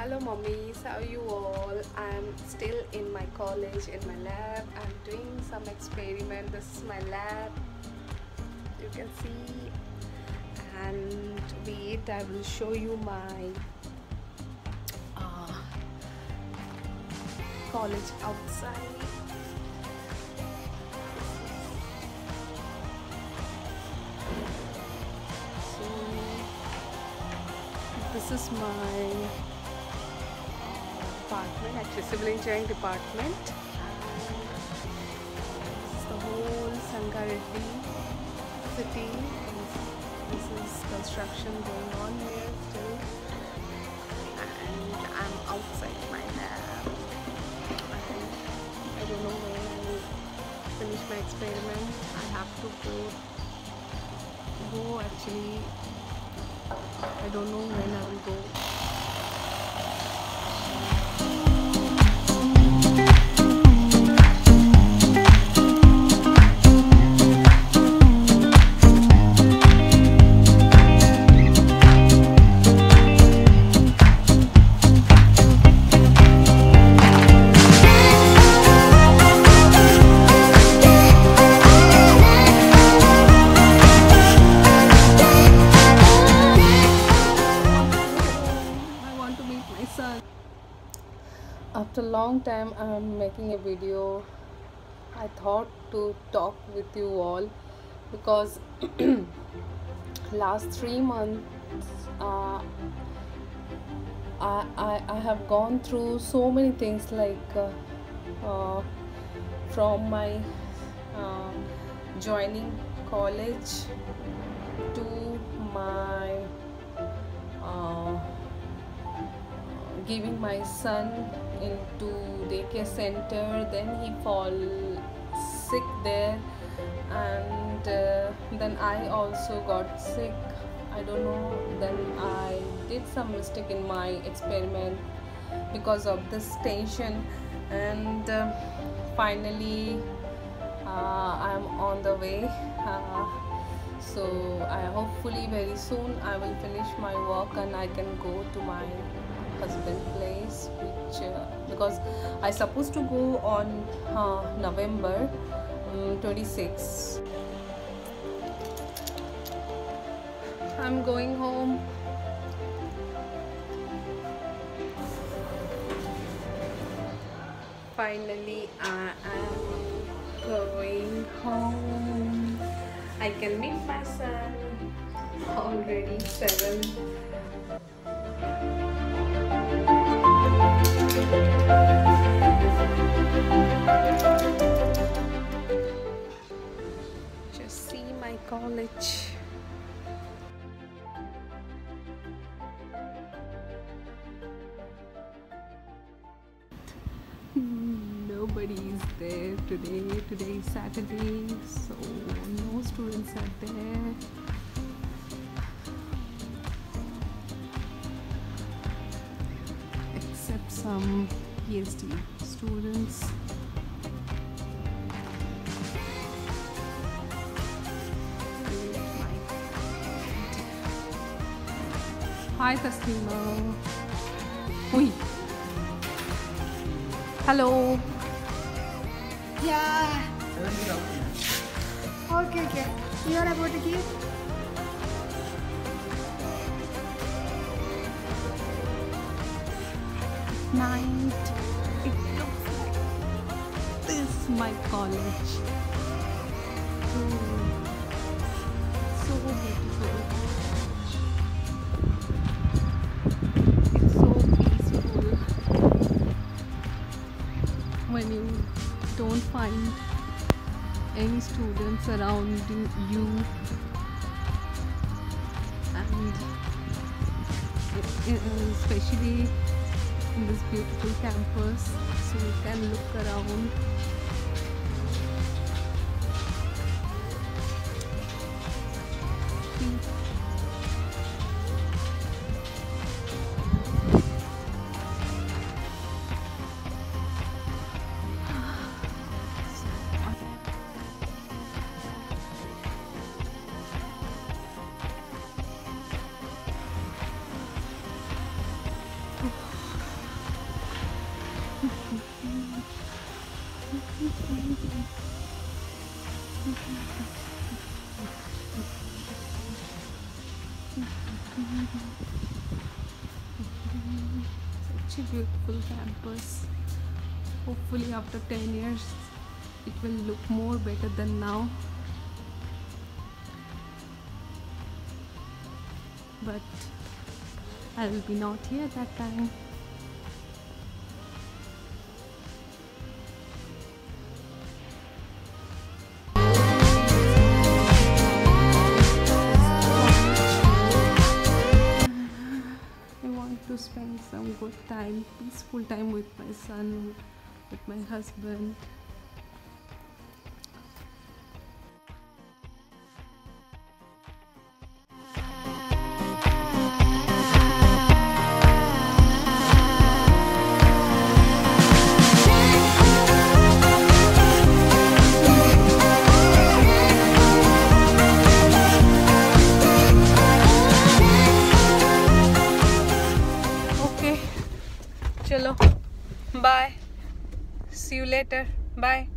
Hello mummies, how are you all? I'm still in my college, in my lab. I'm doing some experiment. This is my lab, you can see. And wait, I will show you my college outside. So this is my department, actually civil engineering department. This is the whole Sangareddy city. This is construction going on here still, and I'm outside my lab. I don't know when I will finish my experiment. I have to go actually. I don't know when I will go. After a long time I'm making a video. I thought to talk with you all because last 3 months I have gone through so many things, like from my joining college to my giving my son into daycare center. Then he fall sick there, and then I also got sick. I don't know, then I did some mistake in my experiment because of this tension, and finally I'm on the way. So hopefully very soon I will finish my work and I can go to my husband place, which because I supposed to go on November 26. I'm going home. Finally I am going home. I can meet my son. Already 7. Just see my college. Nobody is there today. Today is Saturday, so no students are there. Except some PhD students. Hi Taslima. Oi. Hello. Yeah. Okay. You are about to give? Night. It looks like this, my college. So beautiful. It's so peaceful when you don't find any students around you, and especially in this beautiful campus, so you can look around. Such a beautiful campus. Hopefully after 10 years it will look more better than now. But I will be not here that time. I want to spend some good time, peaceful time with my son, with my husband. चलो bye, see you later, bye.